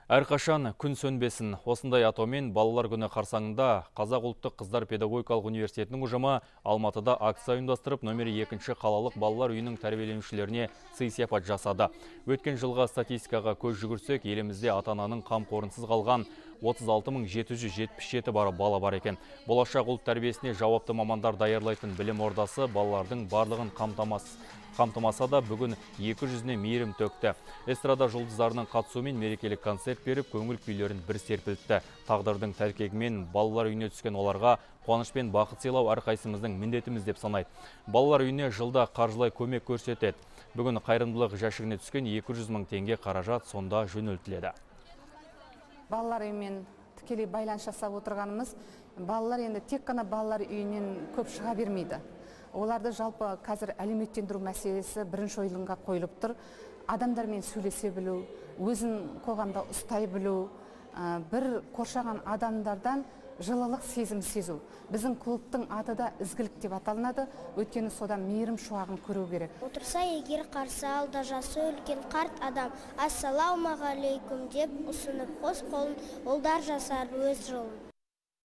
Әрқашан күн сөнбесін. Осындай атаумен балалар күні қарсаңында Қазақ ұлттық қыздар педагогикалық университетінің ұжымы Алматыда акция ұйымдастырып, номер 2 қалалық балалар үйінің тәрбиеленушілеріне сый-сияпат жасады. Өткен жылға статистикаға көз жүгірсек, елімізде ата-ананың қамқорынсыз қалған 36.777 бала бар екен. Болашақ ұлт тәрбиесіне жауапты мамандар даярлайтын білім ордасы балалардың барлығын қамтымаса да бүгін 200-не мейірім төкті. Эстрада жұлдыздарының қатысуымен мерекелік концерт беріп, көңіл күйлерін бір серпілтті. Тағдырдың тәлкегімен балалар үйіне түскен оларға қуаныш пен бақыт сыйлау әрқайсымыздың міндетіміз деп санайды. Балалар үйіне жылда қаржылай көмек көрсетеді. Бүгін қайырымдылық жәшігіне түскен 200 мың теңге қаражат сонда жөнелтіледі. Балалар үймен тікелей байланыс жасап отырғанымыз, балалар енді тек қана балалар үйінен көп шыға бермейді. Оларды жалпы қазір әлеуметтендіру мәселесі бірінші ойынға қойылып тұр. Адамдармен сөйлесе білу, өзін қоғамда ұстай білу, бір қоршаған адамдардан жылылық сезім сезу. Біздің клубтың аты да ізгілік деп аталынады, өйткені содан мейірім шуағын көру керек. Отырса егер қарсы алда жасы үлкен қарт адам ассалаумағалейкум деп ұсынып қос қолын олдар жасар өз жолын.